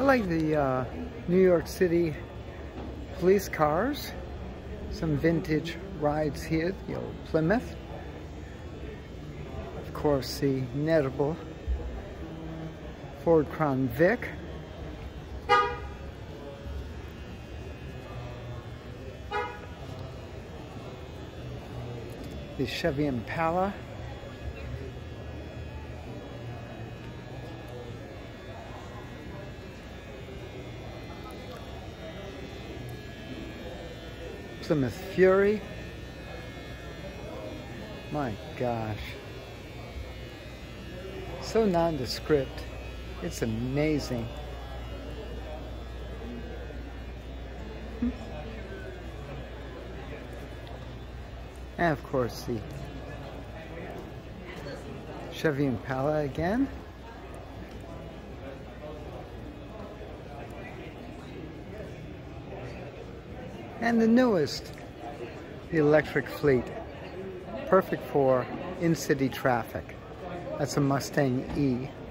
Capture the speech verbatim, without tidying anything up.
like the uh, New York City police cars. Some vintage rides here, the old Plymouth. Of course, the nettable Ford Crown Vic. The Chevy Impala. Plymouth Fury. My gosh. So nondescript. It's amazing. Hmm. And of course the Chevy Impala again. And the newest, the electric fleet. Perfect for in-city traffic. That's a Mustang E.